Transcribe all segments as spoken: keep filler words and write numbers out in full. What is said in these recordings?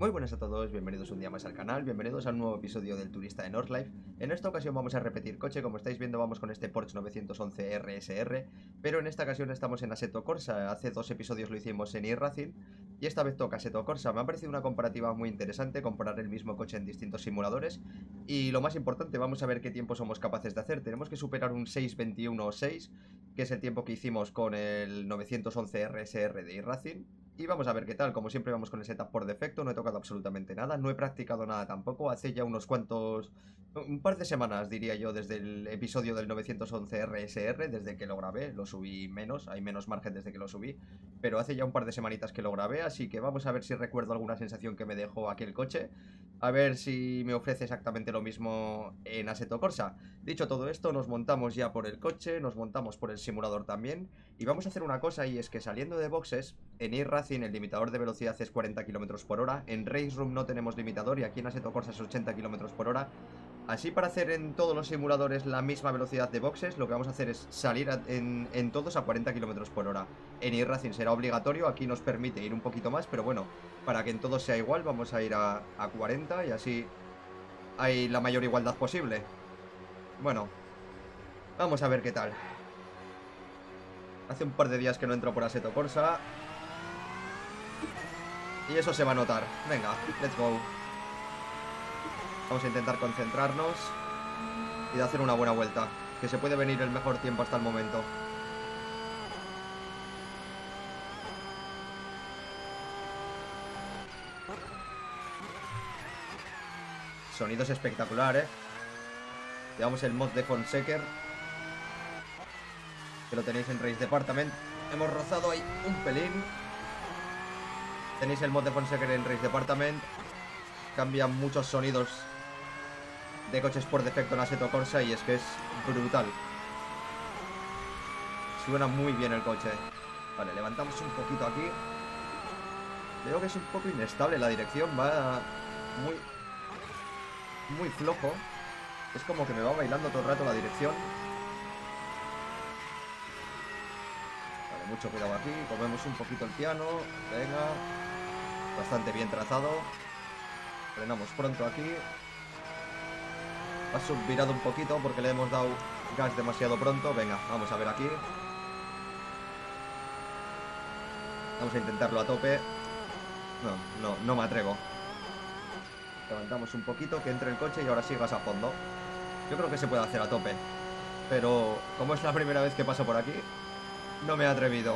Muy buenas a todos, bienvenidos un día más al canal, bienvenidos a un nuevo episodio del Turista de Northlife. En esta ocasión vamos a repetir coche, como estáis viendo vamos con este Porsche novecientos once R S R, pero en esta ocasión estamos en Assetto Corsa. Hace dos episodios lo hicimos en iRacing y esta vez toca Assetto Corsa. Me ha parecido una comparativa muy interesante, comparar el mismo coche en distintos simuladores y lo más importante, vamos a ver qué tiempo somos capaces de hacer. Tenemos que superar un seis veintiuno seis, que es el tiempo que hicimos con el novecientos once R S R de iRacing. Y vamos a ver qué tal, como siempre vamos con el setup por defecto, no he tocado absolutamente nada, no he practicado nada tampoco, hace ya unos cuantos, un par de semanas diría yo, desde el episodio del novecientos once R S R, desde que lo grabé, lo subí menos, hay menos margen desde que lo subí, pero hace ya un par de semanitas que lo grabé, así que vamos a ver si recuerdo alguna sensación que me dejó aquel coche, a ver si me ofrece exactamente lo mismo en Assetto Corsa. Dicho todo esto, nos montamos ya por el coche, nos montamos por el simulador también, y vamos a hacer una cosa, y es que saliendo de boxes, en iRacing el limitador de velocidad es cuarenta kilómetros por hora, en Race Room no tenemos limitador y aquí en Assetto Corsa es ochenta kilómetros por hora. Así, para hacer en todos los simuladores la misma velocidad de boxes, lo que vamos a hacer es salir a, en, en todos a cuarenta kilómetros por hora. En iRacing será obligatorio, aquí nos permite ir un poquito más, pero bueno, para que en todos sea igual vamos a ir a, a cuarenta y así hay la mayor igualdad posible. Bueno, vamos a ver qué tal. Hace un par de días que no entro por Assetto Corsa y eso se va a notar. Venga, let's go. Vamos a intentar concentrarnos y de hacer una buena vuelta, que se puede venir el mejor tiempo hasta el momento. Sonidos espectaculares, ¿eh? Llevamos el mod de Fonseca, que lo tenéis en Race Department. Hemos rozado ahí un pelín. Tenéis el mod de Fonseca en Race Department. Cambian muchos sonidos de coches por defecto en Assetto Corsa y es que es brutal. Suena muy bien el coche. Vale, levantamos un poquito aquí. Veo que es un poco inestable la dirección. Va muy Muy flojo. Es como que me va bailando todo el rato la dirección. Vale, mucho cuidado aquí. Comemos un poquito el piano. Venga. Bastante bien trazado. Frenamos pronto aquí. Ha subvirado un poquito porque le hemos dado gas demasiado pronto. Venga, vamos a ver aquí. Vamos a intentarlo a tope. No, no, no me atrevo. Levantamos un poquito, que entre el coche y ahora sí gas a fondo. Yo creo que se puede hacer a tope, pero como es la primera vez que paso por aquí, no me he atrevido.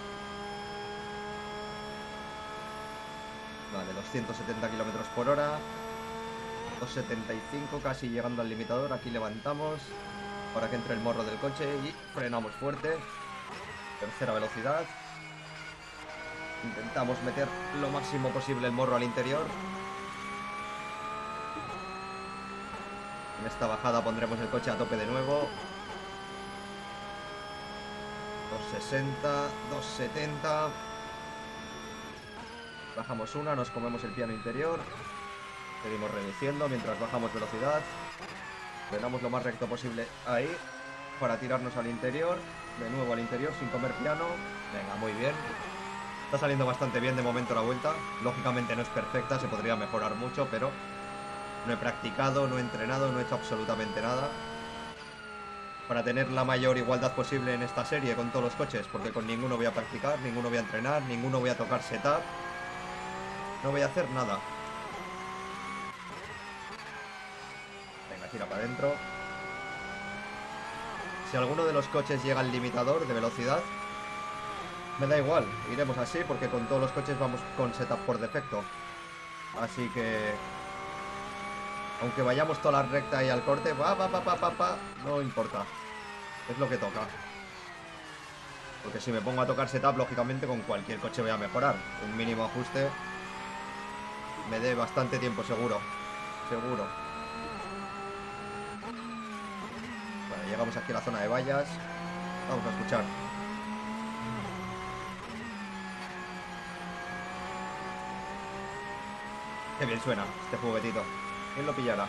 Vale, doscientos setenta kilómetros por hora. doscientos setenta y cinco, casi llegando al limitador. Aquí levantamos para que entre el morro del coche y frenamos fuerte. Tercera velocidad. Intentamos meter lo máximo posible el morro al interior. En esta bajada pondremos el coche a tope de nuevo. doscientos sesenta, doscientos setenta. Bajamos una, nos comemos el piano interior. Seguimos reduciendo mientras bajamos velocidad. Frenamos lo más recto posible ahí para tirarnos al interior. De nuevo al interior sin comer piano. Venga, muy bien. Está saliendo bastante bien de momento la vuelta. Lógicamente no es perfecta, se podría mejorar mucho, pero no he practicado, no he entrenado, no he hecho absolutamente nada para tener la mayor igualdad posible en esta serie con todos los coches, porque con ninguno voy a practicar, ninguno voy a entrenar, ninguno voy a tocar setup. No voy a hacer nada. Venga, tira para adentro. Si alguno de los coches llega al limitador de velocidad, me da igual, iremos así porque con todos los coches vamos con setup por defecto. Así que aunque vayamos toda la recta y al corte, pa, pa, pa, pa, pa, pa, no importa. Es lo que toca. Porque si me pongo a tocar setup, lógicamente con cualquier coche voy a mejorar. Un mínimo ajuste me dé bastante tiempo, seguro. Seguro. Vale, llegamos aquí a la zona de vallas. Vamos a escuchar. Qué bien suena este juguetito. ¿Quién lo pillará?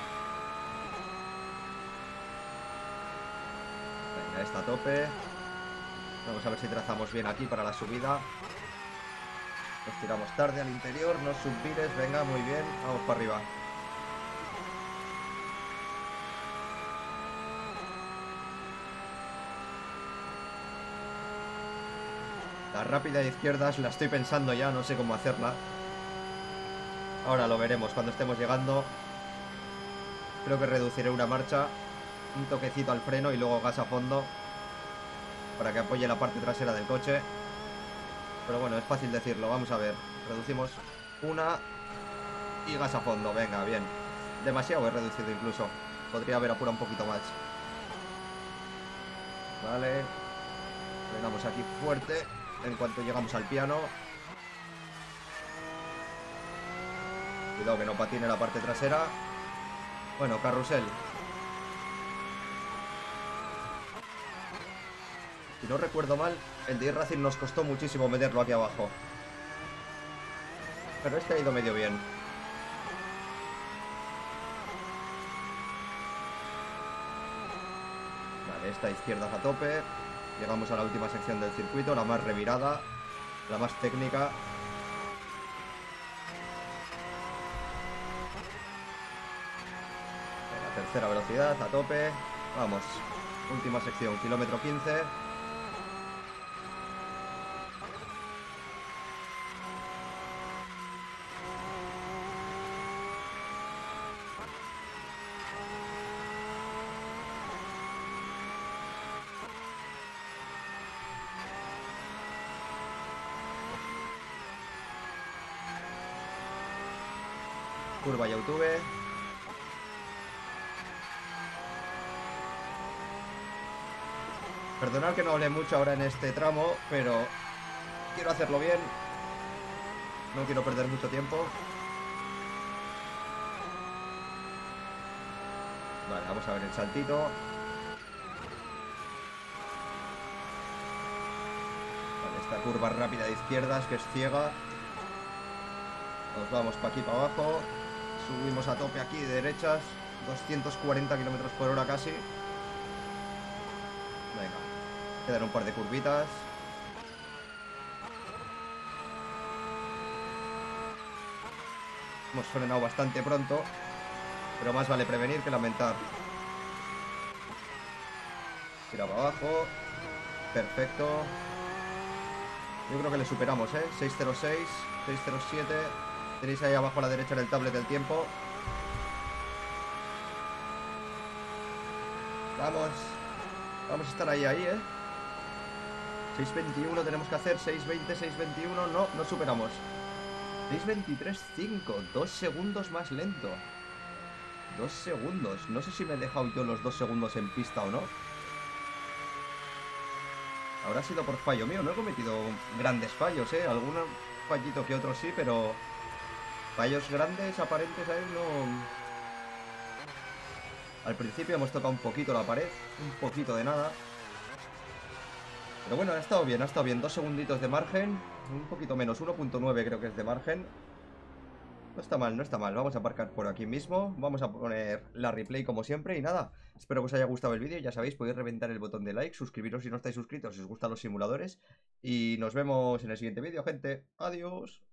Venga, está a tope. Vamos a ver si trazamos bien aquí para la subida. Nos tiramos tarde al interior, no subvires, venga, muy bien, vamos para arriba. La rápida de izquierdas la estoy pensando ya, no sé cómo hacerla. Ahora lo veremos cuando estemos llegando. Creo que reduciré una marcha, un toquecito al freno y luego gas a fondo para que apoye la parte trasera del coche. Pero bueno, es fácil decirlo, vamos a ver. Reducimos una y gas a fondo, venga, bien. Demasiado he reducido incluso. Podría haber apurado un poquito más. Vale. Frenamos aquí fuerte en cuanto llegamos al piano. Cuidado que no patine la parte trasera. Bueno, carrusel. Si no recuerdo mal, el de iRacing nos costó muchísimo meterlo aquí abajo. Pero este ha ido medio bien. Vale, esta izquierda a tope. Llegamos a la última sección del circuito, la más revirada, la más técnica. Venga, tercera velocidad a tope. Vamos, última sección, kilómetro quince. Curva YouTube. Perdonad que no hable mucho ahora en este tramo, pero quiero hacerlo bien. No quiero perder mucho tiempo. Vale, vamos a ver el saltito. Vale, esta curva rápida de izquierdas que es ciega. Nos vamos para aquí, para abajo. Subimos a tope aquí de derechas. doscientos cuarenta kilómetros por hora casi. Venga. Quedan un par de curvitas. Hemos frenado bastante pronto, pero más vale prevenir que lamentar. Tira para abajo. Perfecto. Yo creo que le superamos, ¿eh? seis cero seis, seis cero siete. Tenéis ahí abajo a la derecha en el tablet del tiempo. Vamos. Vamos a estar ahí, ahí, ¿eh? seis veintiuno tenemos que hacer. seis veinte, seis veintiuno. No, no superamos. seis veintitrés cinco. Dos segundos más lento. Dos segundos. No sé si me he dejado yo los dos segundos en pista o no. Habrá sido por fallo mío. No he cometido grandes fallos, ¿eh? Algún fallito que otro sí, pero fallos grandes aparentes ahí no. Al principio hemos tocado un poquito la pared. Un poquito de nada. Pero bueno, ha estado bien, ha estado bien. Dos segunditos de margen. Un poquito menos, uno punto nueve creo que es de margen. No está mal, no está mal. Vamos a aparcar por aquí mismo. Vamos a poner la replay como siempre. Y nada, espero que os haya gustado el vídeo. Ya sabéis, podéis reventar el botón de like, suscribiros si no estáis suscritos, si os gustan los simuladores. Y nos vemos en el siguiente vídeo, gente. Adiós.